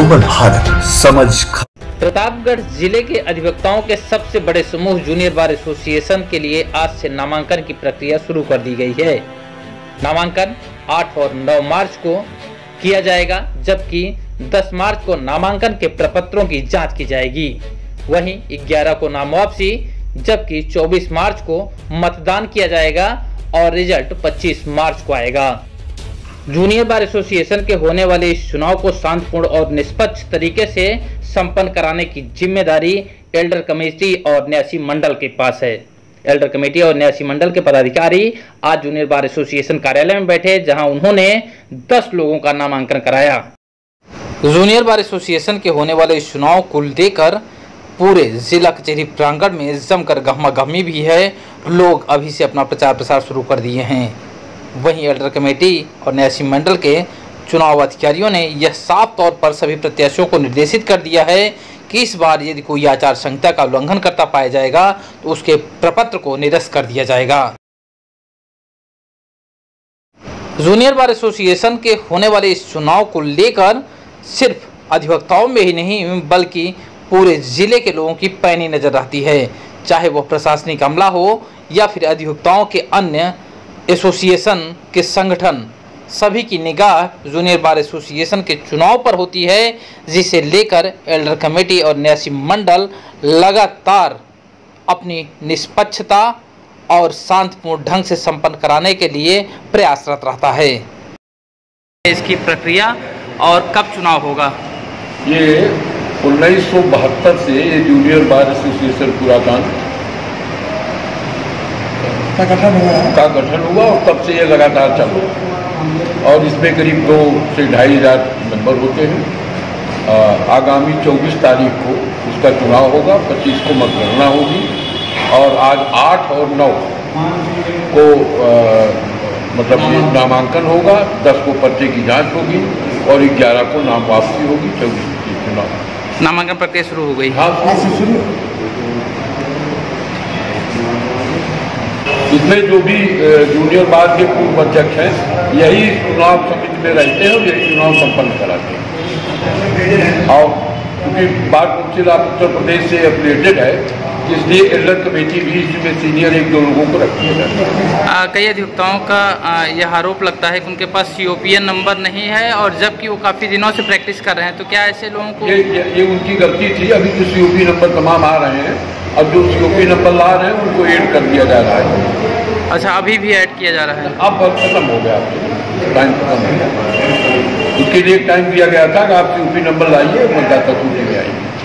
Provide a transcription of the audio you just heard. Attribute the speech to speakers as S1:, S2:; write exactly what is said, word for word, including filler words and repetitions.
S1: नवयुवक भारत समझ।
S2: प्रतापगढ़ जिले के अधिवक्ताओं के सबसे बड़े समूह जूनियर बार एसोसिएशन के लिए आज से नामांकन की प्रक्रिया शुरू कर दी गई है। नामांकन आठ और नौ मार्च को किया जाएगा, जबकि दस मार्च को नामांकन के प्रपत्रों की जांच की जाएगी। वहीं ग्यारह को नाम वापसी, जबकि चौबीस मार्च को मतदान किया जाएगा और रिजल्ट पच्चीस मार्च को आएगा। जूनियर बार एसोसिएशन के होने वाले इस चुनाव को शांतिपूर्ण और निष्पक्ष तरीके से संपन्न कराने की जिम्मेदारी एल्डर कमेटी और न्यासी मंडल के पास है। एल्डर कमेटी और न्यासी मंडल के पदाधिकारी आज जूनियर बार एसोसिएशन कार्यालय में बैठे, जहां उन्होंने दस लोगों का नामांकन कराया। जूनियर बार एसोसिएशन के होने वाले इस चुनाव को लेकर पूरे जिला कचहरी प्रांगण में जमकर गहमागहमी भी है। लोग अभी से अपना प्रचार प्रसार शुरू कर दिए हैं। वहीं एल्डर कमेटी और न्यासी मंडल के चुनाव अधिकारियों ने यह साफ तौर पर सभी प्रत्याशियों को निर्देशित कर दिया है कि इस बार यदि कोई आचार संहिता का उल्लंघन करता पाया जाएगा तो उसके प्रपत्र को निरस्त कर दिया जाएगा। जूनियर बार एसोसिएशन के होने वाले इस चुनाव को लेकर सिर्फ अधिवक्ताओं में ही नहीं बल्कि पूरे जिले के लोगों की पैनी नजर रहती है, चाहे वह प्रशासनिक अमला हो या फिर अधिवक्ताओं के अन्य एसोसिएशन के संगठन। सभी की निगाह जूनियर बार एसोसिएशन के चुनाव पर होती है, जिसे लेकर एल्डर कमेटी और न्यासी मंडल लगातार अपनी निष्पक्षता और शांतिपूर्ण ढंग से संपन्न कराने के लिए प्रयासरत रहता है। इसकी प्रक्रिया और कब चुनाव होगा?
S3: ये उन्नीस सौ बहत्तर से ये जूनियर बार एसोसिएशन पुरातन का गठन हुआ का गठन हुआ और तब से ये लगातार चल रहा है और इसमें करीब दो से ढाई हजार मेंबर होते हैं। आगामी चौबीस तारीख को इसका चुनाव होगा, पच्चीस को मतगणना होगी और आज आठ और नौ को आ, मतलब ये नामांकन होगा, दस को पर्चे की जांच होगी और ग्यारह को नाम वापसी होगी, चौबीस की चुनाव।
S2: नामांकन प्रक्रिया शुरू हो गई?
S3: हाँ, शुरू। इसमें जो भी जूनियर बार के पूर्व अध्यक्ष हैं यही चुनाव समिति में रहते हैं और यही चुनाव संपन्न कराते हैं। और क्योंकि bar council of Uttar Pradesh से एफिलिएटेड है, इसलिए एल्डर कमेटी भी इसमें सीनियर एक दो लोगों को रखी है।
S2: कई अधिवक्ताओं का आ, यह आरोप लगता है कि उनके पास सीओपीएन नंबर नहीं है और जबकि वो काफ़ी दिनों से प्रैक्टिस कर रहे हैं, तो क्या ऐसे लोगों को?
S3: ये ये, ये उनकी गलती थी। अभी जो सीओपी नंबर तमाम आ रहे हैं, अब जो सीओपी नंबर ला रहे हैं उनको ऐड कर दिया जा रहा है।
S2: अच्छा, अभी भी ऐड किया जा रहा है?
S3: अब खत्म हो गया, टाइम खत्म हो गया। उसके लिए एक टाइम दिया गया था कि आप सीओपी नंबर लाइए, मतदाता सूची में आइए।